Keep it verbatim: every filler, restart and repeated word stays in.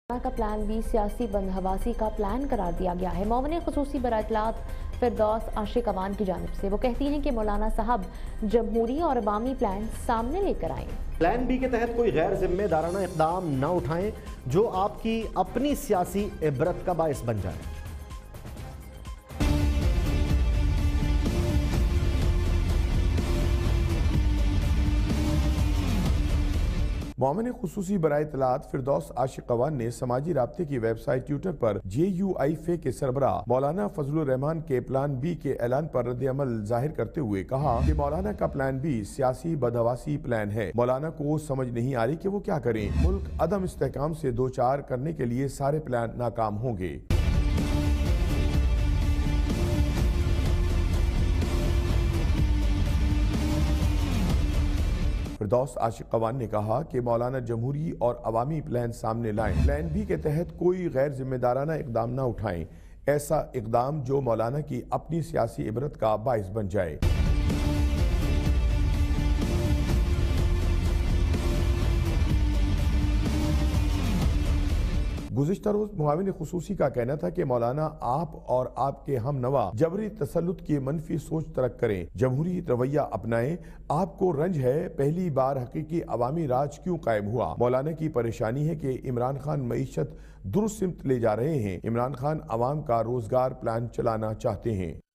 کا plan be سیاسی بندہواسی کا پلان قرار دیا گیا ہے۔ معاون خصوصی برائے اطلاعات فردوس عاشق اوان کی جانب سے وہ کہتی ہیں کہ مولانا صاحب جمہوری اور عوامی پلان سامنے لے کر آئیں۔ پلان بی کے تحت کوئی غیر ذمہ دارانہ اقدام نہ اٹھائیں جو آپ کی اپنی سیاسی عبرت کا باعث بن جائے۔ معاون خصوصی برائے اطلاعات فردوس عاشق اوان نے سماجی رابطے کی ویب سائٹ ٹویٹر پر جے یو آئی فے کے سربراہ مولانا فضل الرحمان کے پلان بی کے اعلان پر رد عمل ظاہر کرتے ہوئے کہا کہ مولانا کا پلان بی سیاسی بدحواسی پلان ہے۔ مولانا کو سمجھ نہیں آ رہی کہ وہ کیا کریں۔ ملک عدم استحکام سے دوچار کرنے کے لیے سارے پلان ناکام ہوں گے۔ فردوس عاشق اوان نے کہا کہ مولانا جمہوری اور عوامی پلان سامنے لائیں۔ پلان بی کے تحت کوئی غیر ذمہ دارانہ اقدام نہ اٹھائیں، ایسا اقدام جو مولانا کی اپنی سیاسی عبرت کا باعث بن جائے۔ گزشتہ روز معاون خصوصی کا کہنا تھا کہ مولانا آپ اور آپ کے ہم نوا جبری تسلط کی منفی سوچ ترک کریں، جمہوری رویہ اپنائیں۔ آپ کو رنج ہے پہلی بار حقیقی عوامی راج کیوں قائم ہوا۔ مولانا کی پریشانی ہے کہ عمران خان معیشت درست سمت لے جا رہے ہیں۔ عمران خان عوام کا روزگار پلان چلانا چاہتے ہیں۔